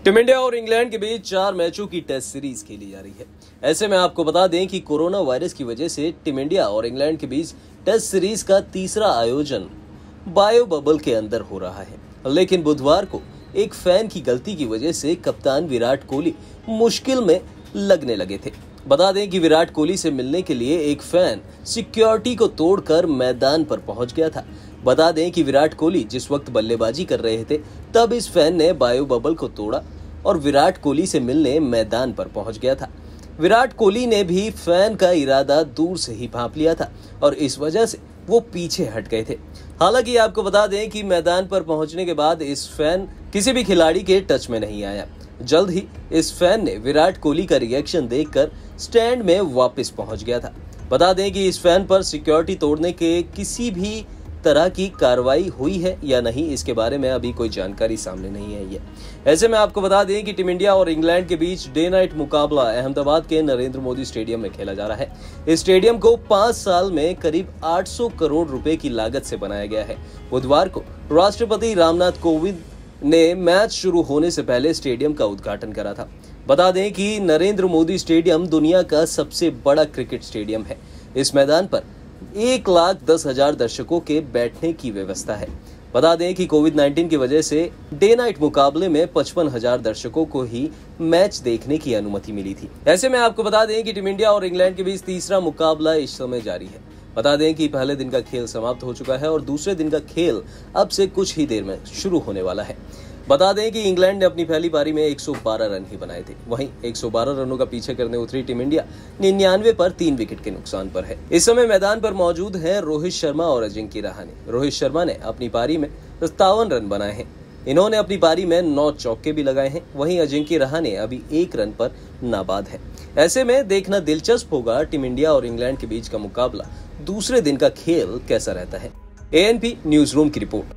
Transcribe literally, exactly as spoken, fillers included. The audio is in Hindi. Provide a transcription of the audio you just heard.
टीम इंडिया और इंग्लैंड के बीच चार मैचों की टेस्ट सीरीज खेली जा रही है। ऐसे में आपको बता दें कि कोरोना वायरस की वजह से टीम इंडिया और इंग्लैंड के बीच टेस्ट सीरीज का तीसरा आयोजन बायो बबल के अंदर हो रहा है। लेकिन बुधवार को एक फैन की गलती की वजह से कप्तान विराट कोहली मुश्किल में लगने लगे थे। बता दें कि विराट कोहली से मिलने के लिए एक फैन सिक्योरिटी को तोड़कर मैदान पर पहुंच गया था। बता दें कि विराट कोहली जिस वक्त बल्लेबाजी कर रहे थे तब इस फैन ने बायो बबल को तोड़ा और विराट कोहली से मिलने मैदान पर पहुंच गया था। विराट कोहली ने भी फैन का इरादा दूर से ही भांप लिया था और इस वजह से वो पीछे हट गए थे। हालांकि आपको बता दें कि मैदान पर पहुंचने के बाद इस फैन किसी भी खिलाड़ी के टच में नहीं आया। जल्द ही इस फैन ने विराट कोहली का रिएक्शन देखकर स्टैंड में वापस पहुंच गया था। बता दें कि इस फैन पर सिक्योरिटी तोड़ने के किसी भी तरह की कार्रवाई हुई है या नहीं, इसके बारे में अभी कोई जानकारी सामने नहीं आई है। ऐसे में आपको बता दें कि टीम इंडिया और इंग्लैंड के बीच डे नाइट मुकाबला अहमदाबाद के नरेंद्र मोदी स्टेडियम में खेला जा रहा है। इस स्टेडियम को पांच साल में करीब आठ सौ करोड़ रुपए की लागत से बनाया गया है। बुधवार को राष्ट्रपति रामनाथ कोविंद ने मैच शुरू होने से पहले स्टेडियम का उद्घाटन करा था। बता दें कि नरेंद्र मोदी स्टेडियम दुनिया का सबसे बड़ा क्रिकेट स्टेडियम है। इस मैदान पर एक लाख दस हजार दर्शकों के बैठने की व्यवस्था है। बता दें कि कोविड नाइन्टीन की वजह से डे नाइट मुकाबले में पचपन हजार दर्शकों को ही मैच देखने की अनुमति मिली थी। ऐसे में आपको बता दें कि टीम इंडिया और इंग्लैंड के बीच तीसरा मुकाबला इस समय जारी है। बता दें कि पहले दिन का खेल समाप्त हो चुका है और दूसरे दिन का खेल अब से कुछ ही देर में शुरू होने वाला है। बता दें कि इंग्लैंड ने अपनी पहली पारी में एक सौ बारह रन ही बनाए थे। वहीं एक सौ बारह रनों का पीछे करने उतरी टीम इंडिया निन्यानवे पर तीन विकेट के नुकसान पर है। इस समय मैदान पर मौजूद हैं रोहित शर्मा और अजिंक्य रहाणे। रोहित शर्मा ने अपनी पारी में सत्तावन रन बनाए हैं। इन्होंने अपनी पारी में नौ चौके भी लगाए हैं। वहीं अजिंक्य रहाणे अभी एक रन पर नाबाद है। ऐसे में देखना दिलचस्प होगा टीम इंडिया और इंग्लैंड के बीच का मुकाबला दूसरे दिन का खेल कैसा रहता है। A N P news room की रिपोर्ट।